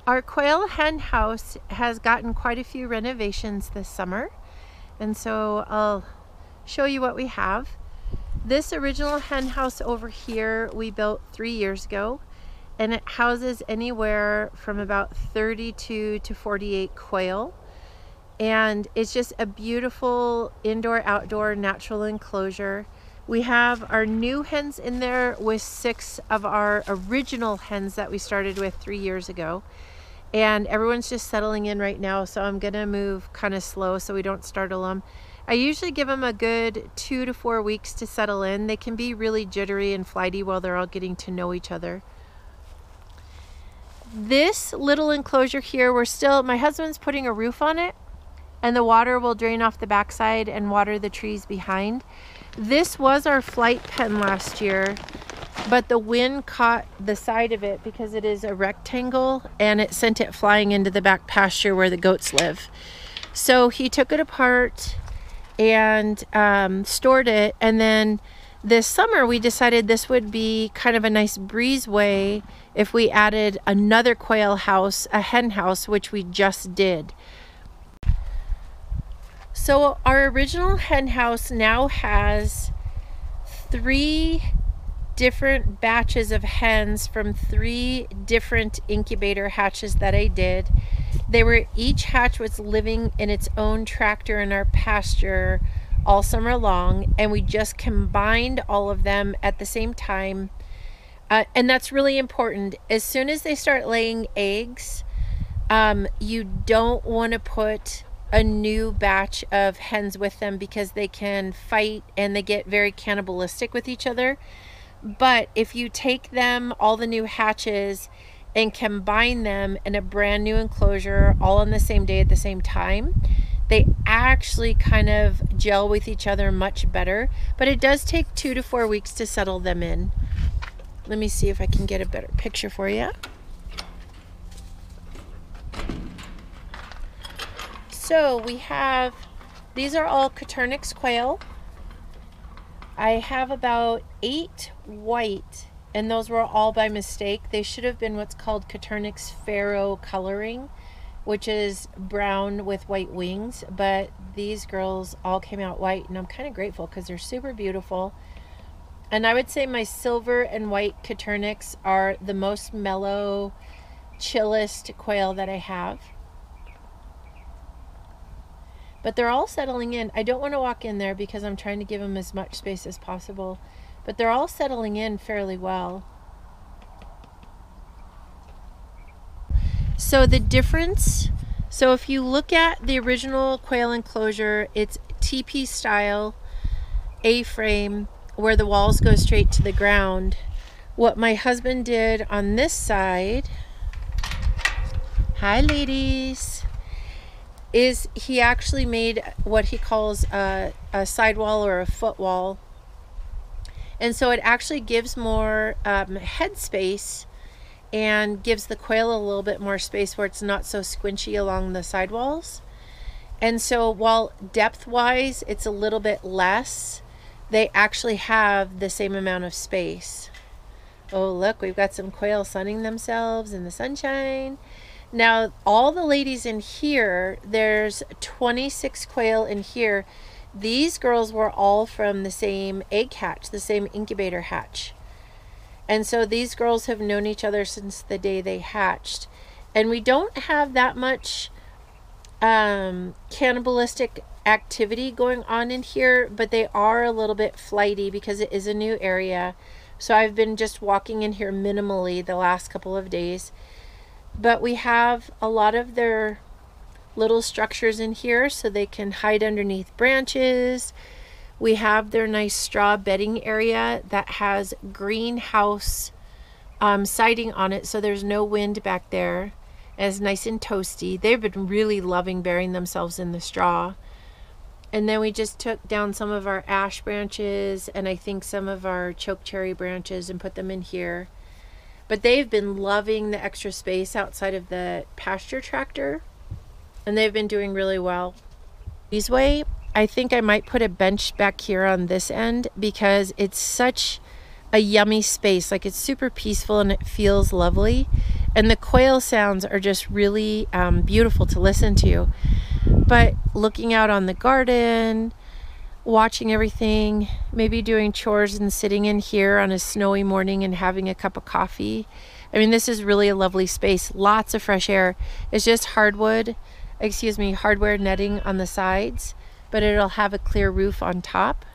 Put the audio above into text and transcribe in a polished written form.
Our quail hen house has gotten quite a few renovations this summer, and so I'll show you what we have. This original hen house over here we built 3 years ago, and it houses anywhere from about 32 to 48 quail, and it's just a beautiful indoor-outdoor natural enclosure. We have our new hens in there with 6 of our original hens that we started with 3 years ago. And everyone's just settling in right now, so I'm gonna move kind of slow so we don't startle them. I usually give them a good 2 to 4 weeks to settle in. They can be really jittery and flighty while they're all getting to know each other. This little enclosure here, my husband's putting a roof on it, and the water will drain off the backside and water the trees behind. This was our flight pen last year, but the wind caught the side of it because it is a rectangle, and it sent it flying into the back pasture where the goats live. So he took it apart and stored it, and then this summer we decided this would be kind of a nice breezeway if we added another quail house, a hen house, which we just did. So our original hen house now has 3 different batches of hens from 3 different incubator hatches that I did. Each hatch was living in its own tractor in our pasture all summer long, and we just combined all of them at the same time. And that's really important. As soon as they start laying eggs, you don't want to put a new batch of hens with them because they can fight and they get very cannibalistic with each other. But if you take them, all the new hatches, and combine them in a brand new enclosure all on the same day at the same time, they actually kind of gel with each other much better. But it does take 2 to 4 weeks to settle them in. Let me see if I can get a better picture for you. So these are all Coturnix quail. I have about 8 white, and those were all by mistake. They should have been what's called Coturnix Pharaoh coloring, which is brown with white wings, but these girls all came out white, and I'm kind of grateful because they're super beautiful. And I would say my silver and white Coturnix are the most mellow, chillest quail that I have. But they're all settling in. I don't want to walk in there because I'm trying to give them as much space as possible. But they're all settling in fairly well. So the difference, so if you look at the original quail enclosure, it's teepee style, A-frame, where the walls go straight to the ground. What my husband did on this side, hi ladies, is he actually made what he calls a sidewall or a footwall. And so it actually gives more head space and gives the quail a little bit more space where it's not so squinchy along the sidewalls. And so while depth-wise it's a little bit less, they actually have the same amount of space. Oh look, we've got some quail sunning themselves in the sunshine. Now, all the ladies in here, there's 26 quail in here. These girls were all from the same egg hatch, the same incubator hatch. And so these girls have known each other since the day they hatched. And we don't have that much cannibalistic activity going on in here, but they are a little bit flighty because it is a new area. So I've been just walking in here minimally the last couple of days. But we have a lot of their little structures in here so they can hide underneath branches. We have their nice straw bedding area that has greenhouse siding on it, so there's no wind back there. It's nice and toasty. They've been really loving burying themselves in the straw. And then we just took down some of our ash branches and I think some of our chokecherry branches and put them in here. But they've been loving the extra space outside of the pasture tractor, and they've been doing really well. This way, I think I might put a bench back here on this end because it's such a yummy space. Like, it's super peaceful and it feels lovely. And the quail sounds are just really beautiful to listen to. But looking out on the garden, watching everything, maybe doing chores and sitting in here on a snowy morning and having a cup of coffee. I mean, this is really a lovely space. Lots of fresh air. It's just hardware netting on the sides, but it'll have a clear roof on top.